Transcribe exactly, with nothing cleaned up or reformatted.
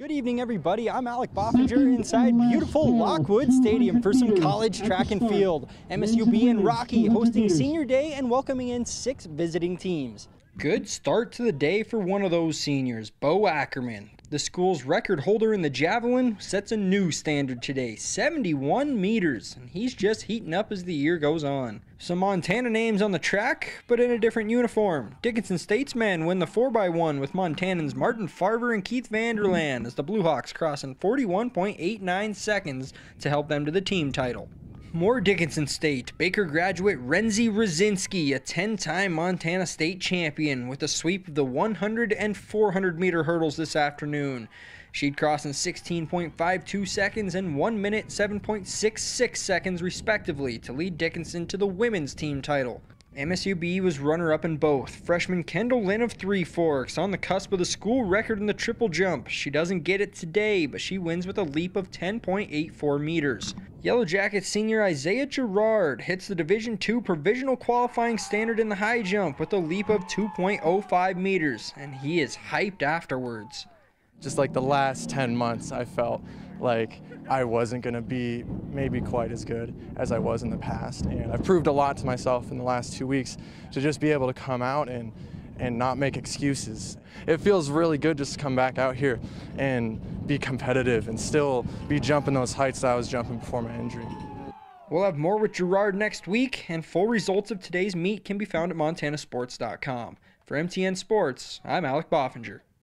Good evening, everybody. I'm Alec Boffinger inside beautiful Lockwood Stadium for some college track and field. M S U B and Rocky hosting senior day and welcoming in six visiting teams. Good start to the day for one of those seniors, Bo Ackerman. The school's record holder in the javelin sets a new standard today, seventy-one meters, and he's just heating up as the year goes on. Some Montana names on the track, but in a different uniform. Dickinson Statesmen win the four by one with Montanans Martin Farver and Keith Vanderland as the Blue Hawks cross in forty-one point eight nine seconds to help them to the team title. More Dickinson State. Baker graduate Renzi Rosinski, a ten-time Montana State champion, with a sweep of the one hundred and four hundred meter hurdles this afternoon. She'd cross in sixteen point five two seconds and one minute seven point six six seconds respectively to lead Dickinson to the women's team title. M S U B was runner-up in both. Freshman Kendall Lynn of Three Forks on the cusp of the school record in the triple jump. She doesn't get it today, but she wins with a leap of ten point eight four meters. Yellowjacket senior Isaiah Gerard hits the Division two provisional qualifying standard in the high jump with a leap of two point oh five meters, and he is hyped afterwards. Just like the last ten months, I felt like I wasn't going to be maybe quite as good as I was in the past. And I've proved a lot to myself in the last two weeks to just be able to come out and, and not make excuses. It feels really good just to come back out here and be competitive and still be jumping those heights that I was jumping before my injury. We'll have more with Gerard next week, and full results of today's meet can be found at montana sports dot com. For M T N Sports, I'm Alec Boffinger.